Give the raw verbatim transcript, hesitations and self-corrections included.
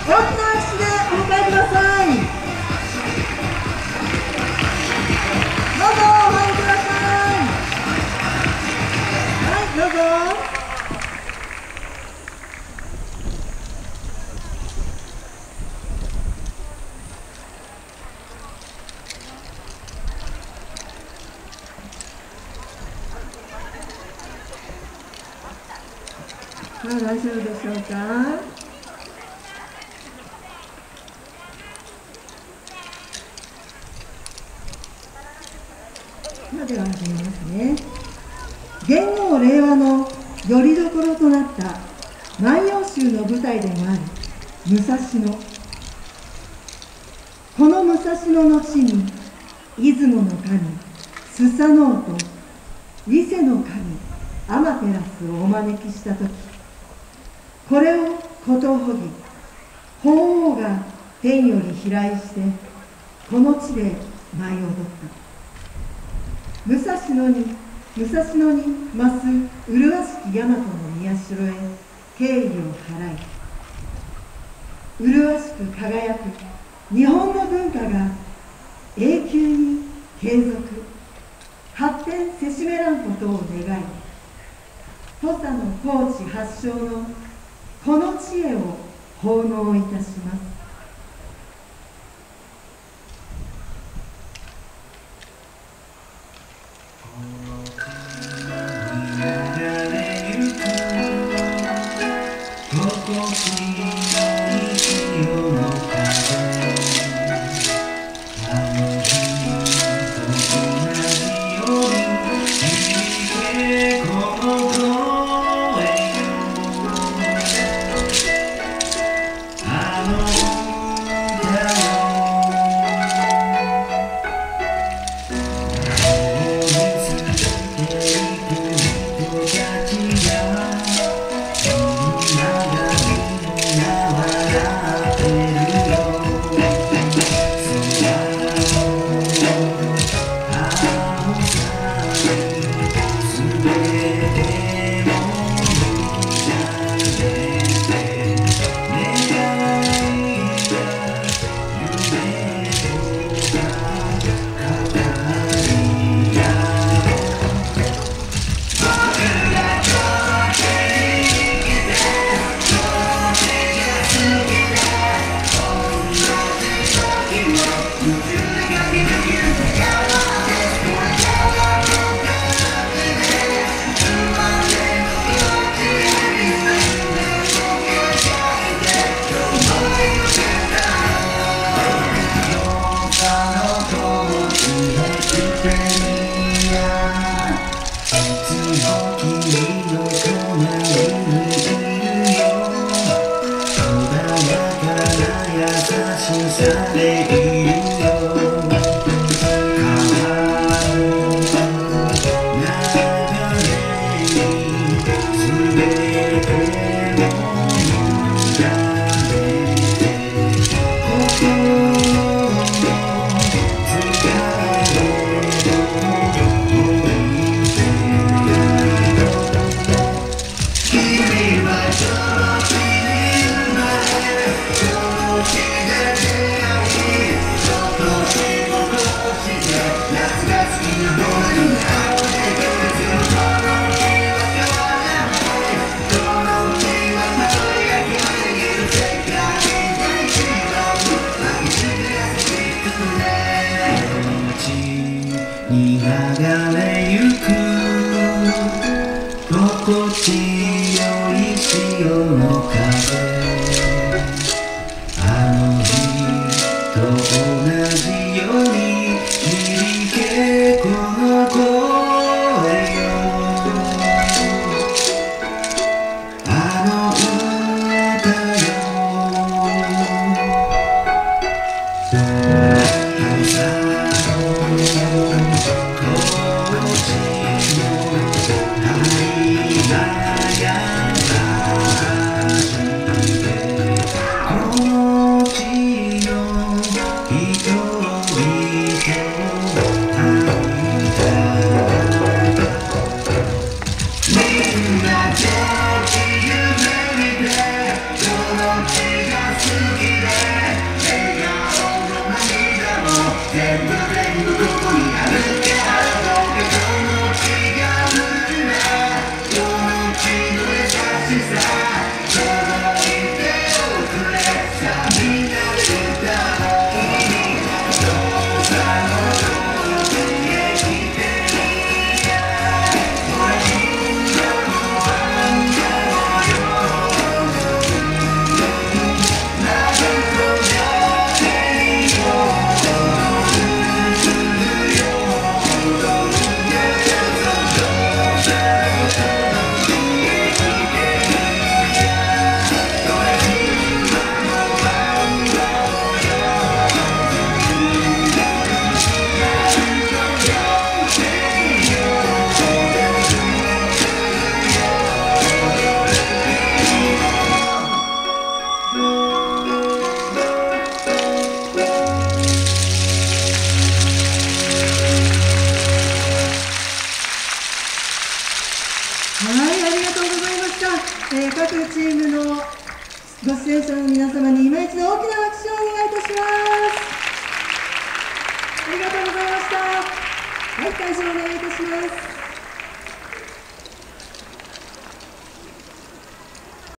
大きな拍手でお迎えください。どうぞお入りください。はい、どうぞ。はい、大丈夫でしょうか。では始めますね。元号令和の拠り所となった万葉集の舞台でもある武蔵野。この武蔵野の地に出雲の神スサノオと伊勢の神アマテラスをお招きしたとき、これをことほぎ鳳凰が天より飛来してこの地で舞い踊った。武蔵野に武蔵野に増す麗しき大和の宮代へ敬意を払い、麗しく輝く日本の文化が永久に継続発展せしめらんことを願い、土佐の高知発祥のこの知恵を奉納いたします。 各チームのご出演者の皆様に今一度大きな拍手をお願いいたします。ありがとうございました。はい、会場お願いいたします。